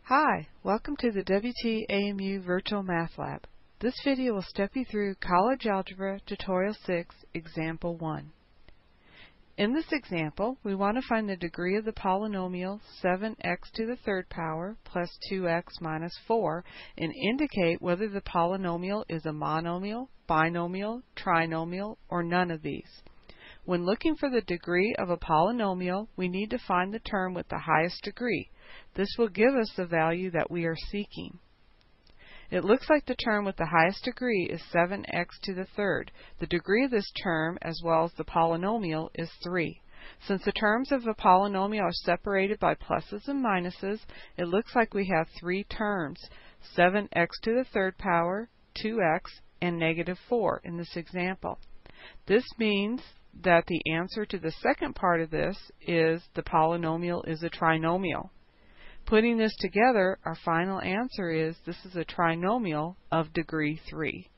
Hi, welcome to the WTAMU Virtual Math Lab. This video will step you through College Algebra Tutorial 6, Example 1. In this example, we want to find the degree of the polynomial 7x to the third power plus 2x minus 4 and indicate whether the polynomial is a monomial, binomial, trinomial, or none of these. When looking for the degree of a polynomial, we need to find the term with the highest degree. This will give us the value that we are seeking. It looks like the term with the highest degree is 7x to the third. The degree of this term, as well as the polynomial, is 3. Since the terms of a polynomial are separated by pluses and minuses, it looks like we have 3 terms, 7x to the third power, 2x, and negative 4 in this example. This means that the answer to the second part of this is the polynomial is a trinomial. Putting this together, our final answer is this is a trinomial of degree 3.